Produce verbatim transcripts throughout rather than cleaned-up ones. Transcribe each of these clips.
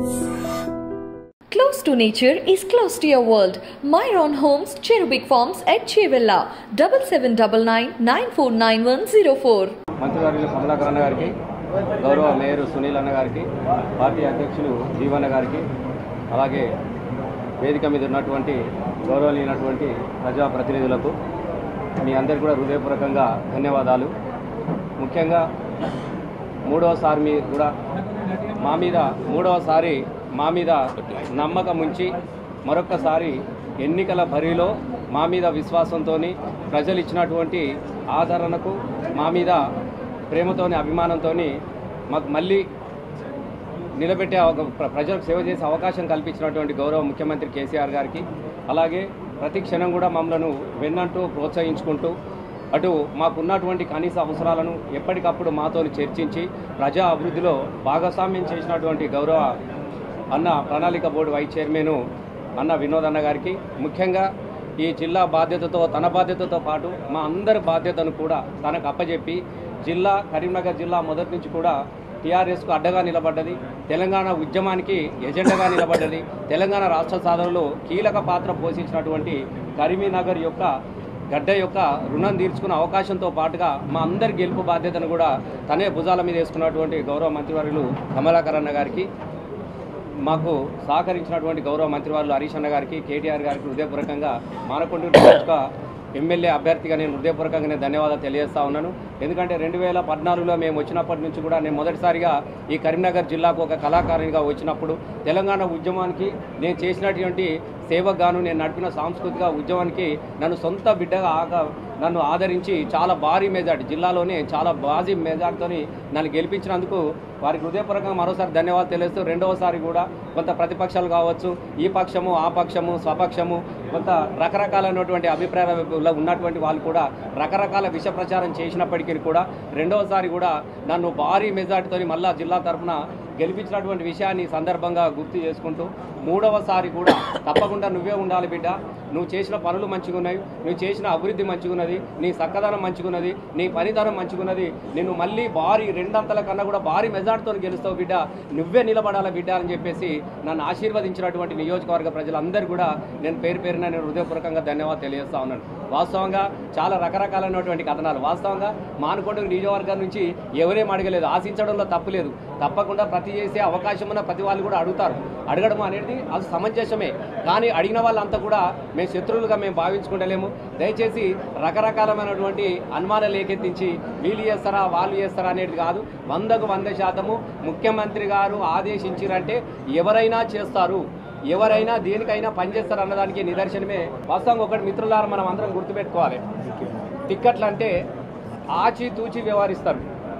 Close to nature is close to your world. Myron Homes, Cherubic Farms at Chevilla, seven seven nine nine nine four nine one zero four. మంత్రివర్యులు కమలాకరణ గారికి, గౌరవ mayor Sunil అన్న గారికి, party అధ్యక్షులు జీవన్న గారికి, అలాగే వేదిక మీద ఉన్నటువంటి గౌరవనీయులైనటువంటి ప్రజాప్రతినిధులకు మీ అందరికీ కూడా హృదయపూర్వకంగా ధన్యవాదాలు. ముఖ్యంగా మూడవసారి మీ కూడా మా మీద మూడవసారి మా మీద నమ్మకం ఉంచి మరొక్కసారి ఎన్నికల బరిలో మా మీద విశ్వాసంతో ప్రజలు ఇచ్చినటువంటి ఆదరణకు మా మీద ప్రేమతోని అభిమానంతో మాకు మళ్ళీ నిలబెట్టే ప్రజలకు సేవ చేసే అవకాశం కల్పించినటువంటి గౌరవ ముఖ్యమంత్రి కేసీఆర్ గారికి, అలాగే ప్రతి క్షణం కూడా మమ్మలను వెన్నంటూ ప్రోత్సహించుకుంటూ అటు మాకున్నటువంటి కనీస అవసరాలను ఎప్పటికప్పుడు మాతో చర్చించి ప్రజా అభివృద్ధిలో భాగస్వామ్యం చేసినటువంటి గౌరవ అన్న ప్రణాళిక బోర్డు వైస్ చైర్మన్ అన్న వినోద్ అన్న గారికి, ముఖ్యంగా ఈ జిల్లా బాధ్యతతో తన బాధ్యతతో పాటు మా అందరి బాధ్యతను కూడా తనకు అప్పచెప్పి జిల్లా కరీంనగర్ జిల్లా మొదటి నుంచి కూడా టీఆర్ఎస్కు అడ్డగా నిలబడ్డది, తెలంగాణ ఉద్యమానికి ఎజెండాగా నిలబడ్డది, తెలంగాణ రాష్ట్ర సాధనలో కీలక పాత్ర పోషించినటువంటి కరీంనగర్ యొక్క గడ్డ యొక్క రుణం తీర్చుకున్న అవకాశంతో పాటుగా మా అందరి గెలుపు బాధ్యతను కూడా తనే భుజాల మీద వేసుకున్నటువంటి గౌరవ మంత్రివర్యులు కమలాకరణ గారికి, మాకు సహకరించినటువంటి గౌరవ మంత్రివర్యులు హరీష్ అన్న గారికి, కేటీఆర్ గారికి హృదయపూర్వకంగా మానకొండ ఎమ్మెల్యే అభ్యర్థిగా నేను హృదయపూర్వకంగా నేను ధన్యవాదాలు తెలియజేస్తా ఉన్నాను. ఎందుకంటే రెండు వేల పద్నాలుగులో మేము వచ్చినప్పటి నుంచి కూడా నేను మొదటిసారిగా ఈ కరీంనగర్ జిల్లాకు ఒక కళాకారునిగా వచ్చినప్పుడు తెలంగాణ ఉద్యమానికి నేను చేసినటువంటి సేవకు గాను నేను నడిపిన సాంస్కృతిక ఉద్యమానికి నన్ను సొంత బిడ్డగా ఆగా నన్ను ఆదరించి చాలా భారీ మెజార్టీ జిల్లాలోనే చాలా భారీ మెజార్టీతో నన్ను గెలిపించినందుకు వారికి హృదయపూర్వకంగా మరోసారి ధన్యవాదాలు తెలియజేస్తూ రెండవసారి కూడా కొంత ప్రతిపక్షాలు కావచ్చు, ఈ పక్షము ఆ పక్షము స్వపక్షము కొంత రకరకాలైనటువంటి అభిప్రాయాలు ఉన్నటువంటి వాళ్ళు కూడా రకరకాల విష ప్రచారం చేసినప్పటికీ కూడా రెండవసారి కూడా నన్ను భారీ మెజార్టీతో మళ్ళా జిల్లా తరఫున గెలిపించినటువంటి విషయాన్ని సందర్భంగా గుర్తు చేసుకుంటూ మూడవసారి కూడా తప్పకుండా నువ్వే ఉండాలి బిడ్డ, నువ్వు చేసిన పనులు మంచిగున్నాయి, నువ్వు చేసిన అభివృద్ధి మంచిగున్నది, నీ చక్కదనం మంచిగున్నది, నీ పనితనం మంచిగున్నది, నేను మళ్ళీ భారీ రెండంతల కన్నా కూడా భారీ మెజార్టీతో గెలుస్తావు బిడ్డ, నువ్వే నిలబడాలి బిడ్డ అని చెప్పేసి నన్ను ఆశీర్వదించినటువంటి నియోజకవర్గ ప్రజలందరూ కూడా నేను పేరు పేరున నేను హృదయపూర్వకంగా ధన్యవాదాలు తెలియజేస్తా ఉన్నాను. వాస్తవంగా చాలా రకరకాలైనటువంటి కథనాలు, వాస్తవంగా మానకొండ నియోజకవర్గం నుంచి ఎవరేం అడగలేదు, ఆశించడంలో తప్పు లేదు, తప్పకుండా ప్రతి చేసే అవకాశం ఉన్న ప్రతి వాళ్ళు కూడా అడుగుతారు, అడగడం అనేది అది సమంజసమే. కానీ అడిగిన వాళ్ళంతా కూడా మేము శత్రువులుగా మేము భావించుకుంటలేము. దయచేసి రకరకాలమైనటువంటి అనుమానాలు లేకెత్తించి వీళ్ళు చేస్తారా వాళ్ళు చేస్తారా అనేది కాదు. వందకు వంద శాతము ముఖ్యమంత్రి గారు ఆదేశించారంటే ఎవరైనా చేస్తారు, ఎవరైనా దేనికైనా పనిచేస్తారు అన్నదానికి నిదర్శనమే. వాస్తవంగా ఒకటి మిత్రులారా మనం అందరం గుర్తుపెట్టుకోవాలి, టిక్కెట్లు అంటే ఆచితూచి వ్యవహరిస్తారు,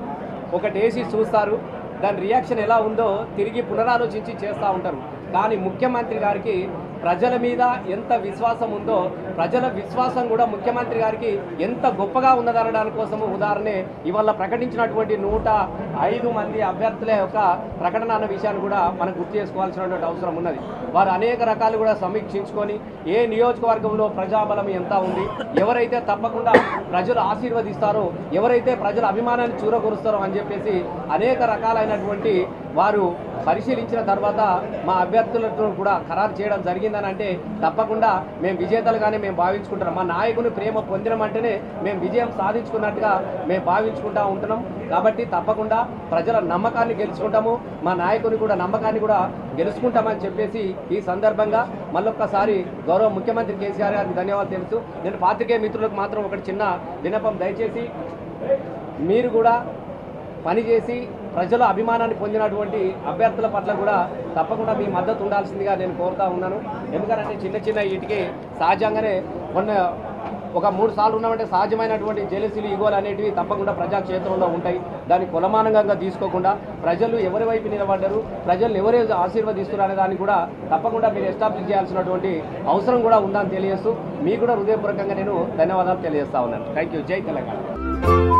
ఒకటి వేసి చూస్తారు, దాని రియాక్షన్ ఎలా ఉందో తిరిగి పునరాలోచించి చేస్తూ ఉంటారు. కానీ ముఖ్యమంత్రి గారికి ప్రజల మీద ఎంత విశ్వాసం ఉందో ప్రజల విశ్వాసం కూడా ముఖ్యమంత్రి గారికి ఎంత గొప్పగా ఉన్నదనడానికి కోసము ఉదాహరణే ఇవాళ ప్రకటించినటువంటి నూట ఐదు మంది అభ్యర్థుల యొక్క ప్రకటన అన్న విషయాన్ని కూడా మనం గుర్తు చేసుకోవాల్సినటువంటి అవసరం ఉన్నది. వారు అనేక రకాలు కూడా సమీక్షించుకొని ఏ నియోజకవర్గంలో ప్రజాబలం ఎంత ఉంది, ఎవరైతే తప్పకుండా ప్రజలు ఆశీర్వదిస్తారో, ఎవరైతే ప్రజల అభిమానాన్ని చూరగొరుస్తారో అని చెప్పేసి అనేక రకాలైనటువంటి వారు పరిశీలించిన తర్వాత మా అభ్యర్థులతో కూడా ఖరారు చేయడం జరిగిందని అంటే తప్పకుండా మేము విజేతలుగానే మేము భావించుకుంటున్నాం. మా నాయకుని ప్రేమ పొందినమంటేనే మేము విజయం సాధించుకున్నట్టుగా మేము భావించుకుంటూ ఉంటున్నాం. కాబట్టి తప్పకుండా ప్రజల నమ్మకాన్ని గెలుచుకుంటాము, మా నాయకుని కూడా నమ్మకాన్ని కూడా గెలుచుకుంటామని చెప్పేసి ఈ సందర్భంగా మళ్ళొక్కసారి గౌరవ ముఖ్యమంత్రి కేసీఆర్ గారికి ధన్యవాదాలు తెలుస్తూ నేను పాత్రికేయ మిత్రులకు మాత్రం ఒకటి చిన్న విన్నపం, దయచేసి మీరు కూడా పనిచేసి ప్రజల అభిమానాన్ని పొందినటువంటి అభ్యర్థుల పట్ల కూడా తప్పకుండా మీ మద్దతు ఉండాల్సిందిగా నేను కోరుతా ఉన్నాను. ఎందుకంటే చిన్న చిన్న వీటికి సహజంగానే మొన్న ఒక మూడు సార్లు ఉన్నామంటే సహజమైనటువంటి జెలసీలు ఈగోలు అనేటివి తప్పకుండా ప్రజాక్షేత్రంలో ఉంటాయి. దాన్ని కులమానంగా తీసుకోకుండా ప్రజలు ఎవరి వైపు నిలబడ్డారు, ప్రజలు ఎవరే ఆశీర్వదిస్తున్నారు అనే దాన్ని కూడా తప్పకుండా మీరు ఎస్టాబ్లిష్ చేయాల్సినటువంటి అవసరం కూడా ఉందని తెలియజేస్తూ మీకు కూడా హృదయపూర్వకంగా నేను ధన్యవాదాలు తెలియజేస్తా ఉన్నాను. Thank you. జై తెలంగాణ.